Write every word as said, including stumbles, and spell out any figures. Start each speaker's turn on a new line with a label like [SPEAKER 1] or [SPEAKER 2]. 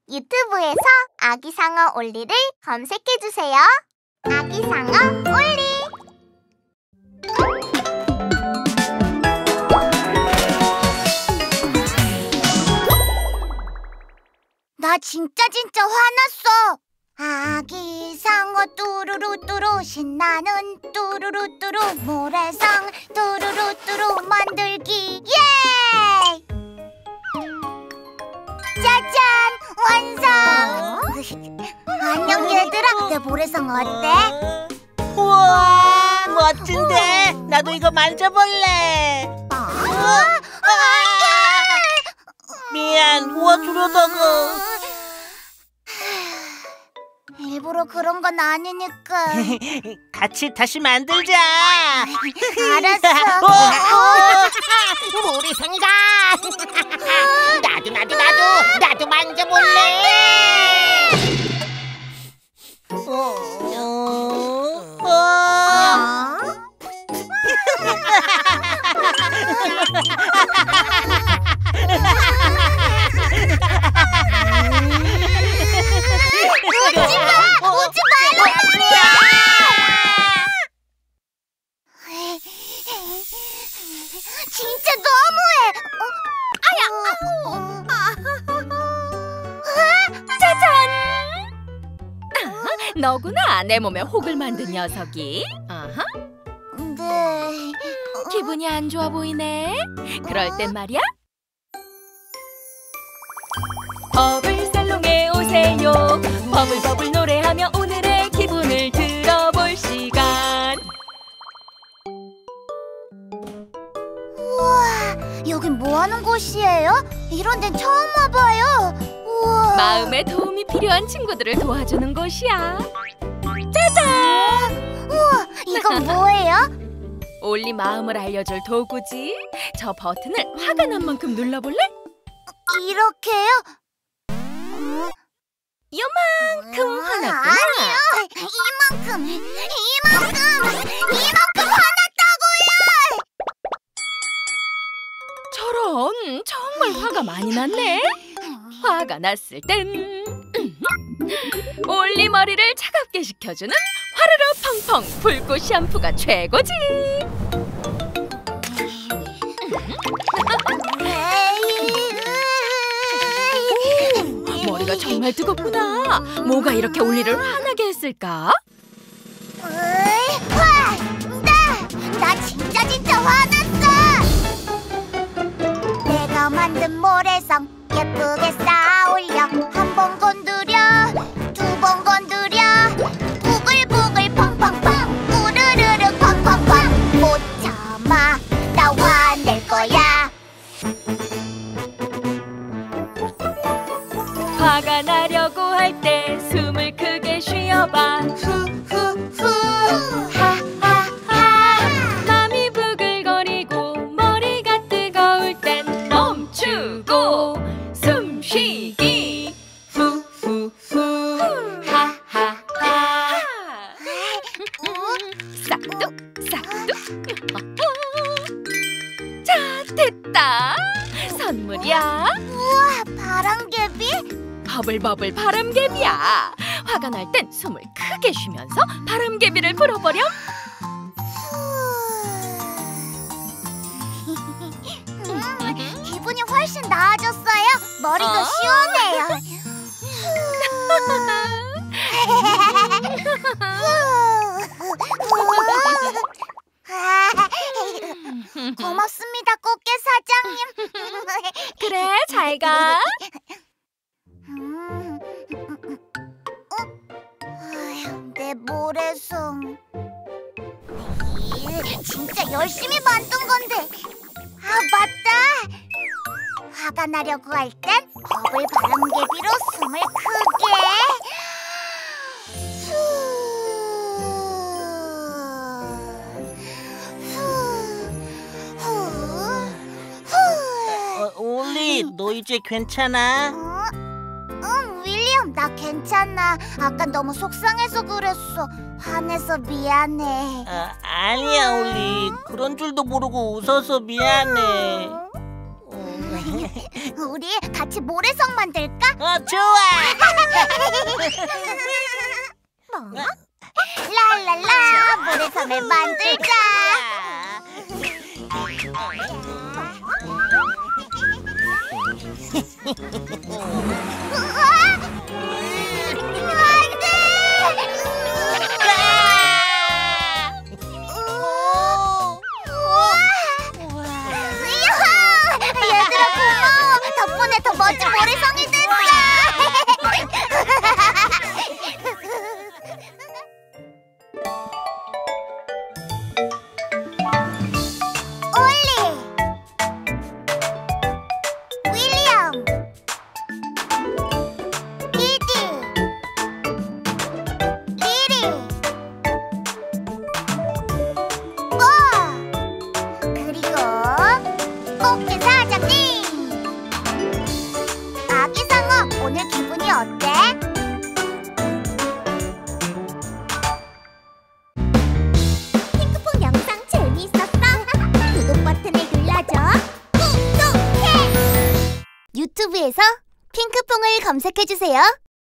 [SPEAKER 1] 유튜브에서 아기상어 올리를 검색해주세요. 아기상어 올리! 나 진짜 진짜 화났어. 아기상어 뚜루루뚜루 신나는 뚜루루뚜루 모래성 뚜루루뚜루 만들기 예! 짜잔! 완성! 안녕 얘들아, 내 모래성 어때?
[SPEAKER 2] 우와, 멋진데? 나도 이거 만져볼래.
[SPEAKER 1] 아,
[SPEAKER 2] 미안, 도와주려다가.
[SPEAKER 1] 일부러 그런 건 아니니까.
[SPEAKER 2] 같이 다시 만들자.
[SPEAKER 1] 알았어.
[SPEAKER 2] 모래성이다. 나도 나도 나도 나도 만져볼래. 어? 어?
[SPEAKER 1] 오지 마! 오지 말라고요! 진짜 너무해! 어? 아야!
[SPEAKER 3] 짜잔! 아, 너구나, 내 몸에 혹을 만든 녀석이. 아하.
[SPEAKER 1] 네...
[SPEAKER 3] 기분이 안 좋아 보이네. 그럴 땐 말이야. 버블살롱에 오세요. 버블버블 노래하며 오늘의 기분을 들어볼 시간.
[SPEAKER 1] 우와, 여긴 뭐 하는 곳이에요? 이런 데는 처음 와봐요. 우와.
[SPEAKER 3] 마음에 도움이 필요한 친구들을 도와주는 곳이야. 짜잔!
[SPEAKER 1] 우와, 이건 뭐예요?
[SPEAKER 3] 올리 마음을 알려줄 도구지. 저 버튼을 화가 난 만큼 눌러볼래?
[SPEAKER 1] 이렇게요?
[SPEAKER 3] 요만큼 화났구나.
[SPEAKER 1] 아니요, 이만큼, 이만큼, 이만큼 화났다고요!
[SPEAKER 3] 저런, 정말 화가 많이 났네. 화가 났을 땐 올리 머리를 차갑게 식혀주는 화르르 펑펑 불꽃 샴푸가 최고지. 머리가 정말 뜨겁구나. 뭐가 이렇게 올리를 화나게 했을까?
[SPEAKER 1] 으이, 화! 나! 나 진짜 진짜 화났어! 내가 만든 모래성 예쁘게 쌓아올려. 한 번 건드려, 두 번 건드려, 부글부글 펑펑펑, 우르르르 펑펑펑. 못 참아, 나 화낼 거야.
[SPEAKER 3] 화가 나려고 할 때 숨을 크게 쉬어봐.
[SPEAKER 1] 후후후 하하하.
[SPEAKER 3] 맘이 부글거리고 머리가 뜨거울 땐 멈추고 숨 쉬기. 후후후 하하하. 싹둑 싹둑. 자, 됐다. 선물이야.
[SPEAKER 1] 우와, 바람개비?
[SPEAKER 3] 버블버블 바람개비야. 화가 날 땐 숨을 크게 쉬면서 바람개비를 불어버렴.
[SPEAKER 1] 음, 기분이 훨씬 나아졌어요. 머리도
[SPEAKER 3] 어?
[SPEAKER 1] 시원해요. 고맙습니다, 꽃게 사장님.
[SPEAKER 3] 그래, 잘 가.
[SPEAKER 1] 음, 어? 아휴, 내 모래성. 이, 진짜 열심히 만든 건데. 아, 맞다. 화가 나려고 할 땐 버블 바람개비로 숨을 크게. 후, 후, 후.
[SPEAKER 2] 어, 올리, 너 이제 괜찮아?
[SPEAKER 1] 어? 응, 윌리엄, 나 괜찮아. 아까 너무 속상해서 그랬어. 화내서 미안해.
[SPEAKER 2] 아, 아니야, 올리. 그런 줄도 모르고 웃어서 미안해. 어.
[SPEAKER 1] 우리 같이 모래성 만들까?
[SPEAKER 2] 어, 좋아.
[SPEAKER 1] 뭐? 랄랄라, 모래성을 만들자. 얘들아 고마워. 덕분에 더 멋진 모래성이 됐어. 올리, 윌리엄, 디디, 리리, 뭐 그리고 꽃게 사장님. 아기 상어, 오늘 기분이 어때? 핑크퐁 영상 재미있었어? 구독 버튼을 눌러줘. 구독해! 유튜브에서 핑크퐁을 검색해주세요.